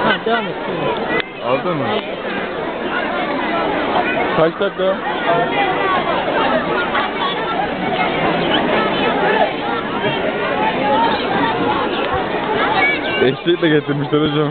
Ha, devam et. Aldın mı? Kaç dakika? Eşek de getirmişler hocam.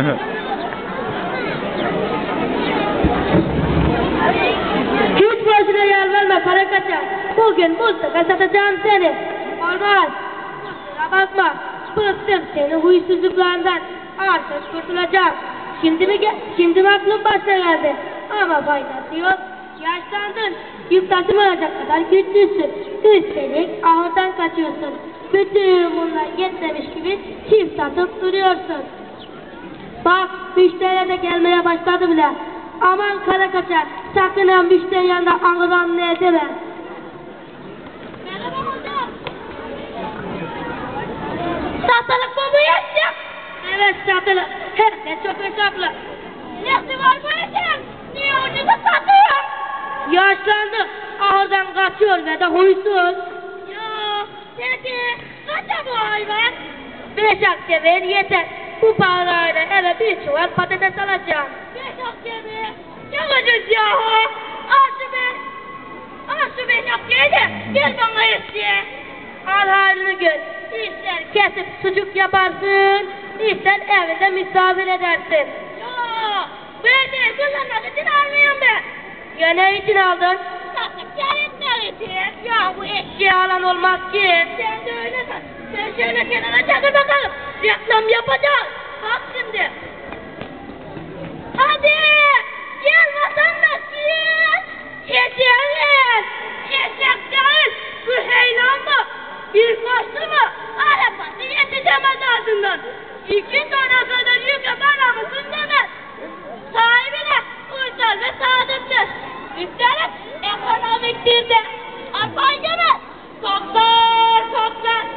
Hiç boşuna yer verme para kaçar. Bugün mutlaka satacağım seni. Olmaz. Kusura bakma. Bıktım seni huysuzluklarından. Artık kurtulacağım. Şimdi mi aklım başına geldi? Ama faydası yok. Yaşlandın. Yük taşımayacak kadar güçlüsün. Üstelik ahırdan kaçıyorsun. Bütün bunlar yetmemiş gibi çift satıp duruyorsun. Bak müşteriler de gelmeye başladı bile. Aman kara kaçar. Sakın ha müşteri yanında ağıran ne edeme. Merhaba hocam. Satılık mı bu yaşam? Evet satılık. Hem de çok hesaplı. Nesi var bu yaşam? Niye ucuza satıyor? Yaşlandı. Ahırdan kaçıyor ve de huysuz. Ya peki kaça bu hayvan? 5 akçe ver yeter. Bu parayla eve bir çuval patates alacağım. 5 akçe mi? Çok ucuz yahu. Al şu 5 akçeyi de gel bana istiye. Al halini gör. İster kesip sucuk yaparsın, ister evinde misafir edersin. Ya bu evde kullanmak için almıyorum ben. Ya ne için aldın? Satıp gelitler için. Ya bu eşya alan olmaz ki. Sen de öyle sat. Sen şöyle kenara çakır bakalım. Reklam yapacağız. Bak şimdi. Hadi. Gel vatandaş gel. Geçelim. Eşek değil. Bu heyelan mı? Bir koştu mu? Arabası yetişemez ardından. 2 tane kadar yükle bana mısın demez. Sahibine uysal ve sadıktır. Üstelik ekonomiktir de. Arpan gibi. Toplar.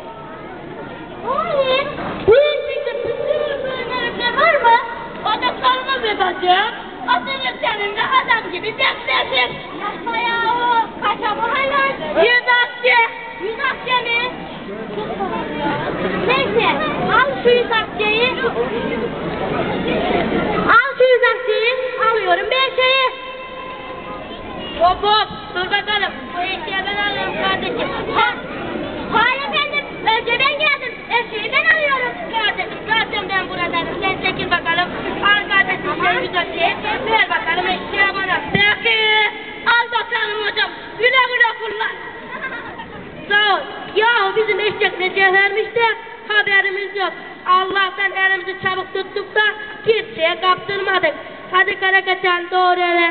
Hayır. Bu işlikte bütün bölümlerimde var mı? O da sorma be bacım. O senin de adam gibi beklersin. Yapma yahu. Kaça bu helal? 100 akçe. 100 akçe mi? Neyse. Al şu 100 akçeyi. Al şu 100 akçeyi. Alıyorum ben şeyi. Hop dur bakalım. Bu eşeği ben alıyorum kardeşim. Hayır efendim. Önce ben geldim. Eşeği ben alıyorum kardeşim. Zaten ben buradayım. Sen çekil bakalım. Al kardeşim sen 100 akçeyi. Ver bakalım eşeği bana. Peki. Al bakalım hocam. Güle güle kullan. Sağ ol. Yahu bizim eşek ne cevhermiş de haberimiz yok. Allah'tan elimizi çabuk tuttuk da kimseye kaptırmadık. Hadi kara kaçan doğru eve.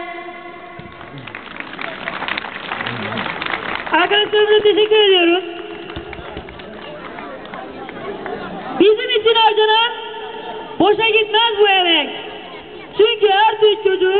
Arkadaşlarımıza teşekkür ediyoruz. Bizim için harcanan boşa gitmez bu emek. Çünkü her Türk çocuğu